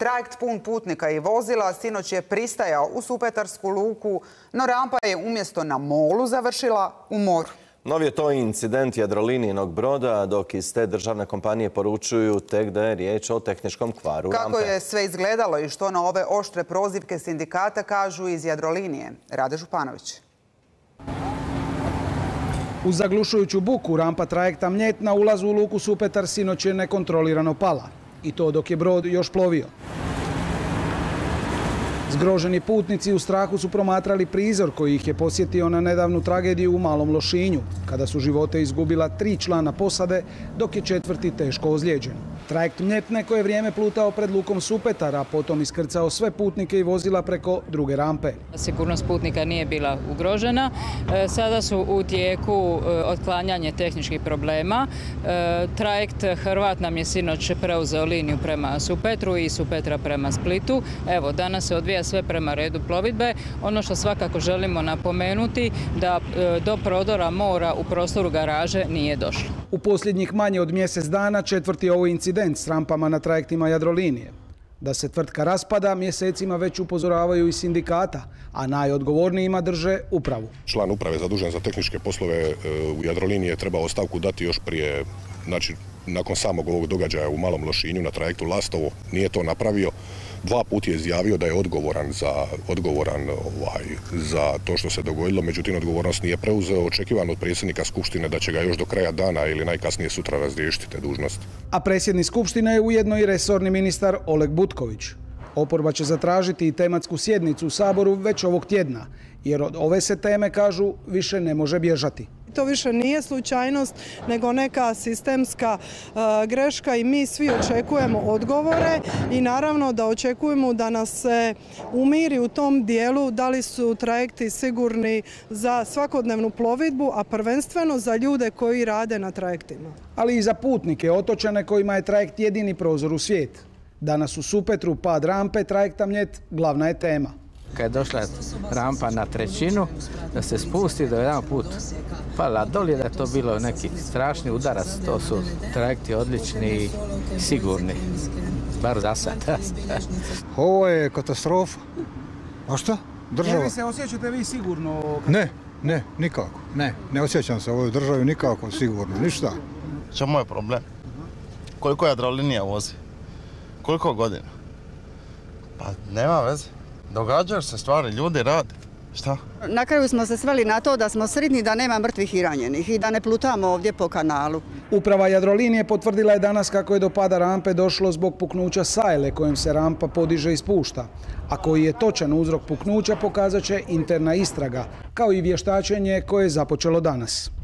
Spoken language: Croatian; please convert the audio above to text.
Trajekt pun putnika i vozila sinoć je pristajao u Supetarsku luku, no rampa je umjesto na molu završila u moru. Novi je to incident Jadrolinijinog broda, dok iz te državne kompanije poručuju tek da je riječ o tehničkom kvaru rampe. Kako je sve izgledalo i što na ove oštre prozivke sindikata kažu iz Jadrolinije? Rade Županović. Uz zaglušujuću buku rampa trajekta Mljet na ulazu u luku Supetar sinoć je nekontrolirano pala. I to dok je brod još plovio. Zgroženi putnici u strahu su promatrali prizor koji ih je posjetio na nedavnu tragediju u Malom Lošinju, kada su živote izgubila 3 člana posade, dok je 4. teško ozlijeđen. Trajekt Mljet neko je vrijeme plutao pred lukom Supetar, a potom iskrcao sve putnike i vozila preko druge rampe. Sigurnost putnika nije bila ugrožena. Sada su u tijeku otklanjanje tehničkih problema. Trajekt Hrvat nam je sinoć preuzeo liniju prema Supetru i Supetra prema Splitu. Evo, danas se odvija sve prema redu plovidbe. Ono što svakako želimo napomenuti da do prodora mora u prostoru garaže nije došlo. U posljednjih manje od mjesec dana 4. ovo incident s rampama na trajektima Jadrolinije. Da se tvrtka raspada mjesecima već upozoravaju i sindikata, a najodgovornijima drže upravu. Član uprave zadužen za tehničke poslove u Jadroliniji je trebao ostavku dati još prije, znači nakon samog ovog događaja u Malom Lošinju na trajektu Lastovo. Nije to napravio. 2 puta je izjavio da je odgovoran za to što se dogodilo, međutim odgovornost nije preuzeo. Očekivano od predsjednika Skupštine da će ga još do kraja dana ili najkasnije sutra razriješiti te dužnosti. A predsjednik Skupštine je ujedno i resorni ministar Oleg Butković. Oporba će zatražiti i tematsku sjednicu u Saboru već ovog tjedna, jer od ove se teme, kažu, više ne može bježati. To više nije slučajnost, nego neka sistemska greška i mi svi očekujemo odgovore i naravno da očekujemo da nas se umiri u tom dijelu da li su trajekti sigurni za svakodnevnu plovidbu, a prvenstveno za ljude koji rade na trajektima. Ali i za putnike, otočane kojima je trajekt jedini prozor u svijet. Danas u Supetru pad rampe trajekta Mljet glavna je tema. Kad je došla rampa na trećinu, da se spusti da je jedan put pala dolje, da je to bilo neki strašni udarac. To su trajekti odlični i sigurni, bar za sad. Ovo je katastrofa. A šta? Država. Je li se osjećate vi sigurno? Ne, nikako. Ne osjećam se u ovoj državi nikako sigurno, ništa. Čemu je problem? Koliko Jadrolinija vozi? Koliko godina? Pa nema veze. Događaju se stvari, ljudi rade. Šta? Na kraju smo se sveli na to da smo sretni da nema mrtvih i ranjenih i da ne plutamo ovdje po kanalu. Uprava Jadrolinije potvrdila je danas kako je do pada rampe došlo zbog puknuća sajle kojim se rampa podiže i spušta. A koji je točan uzrok puknuća pokazat će interna istraga, kao i vještačenje koje je započelo danas.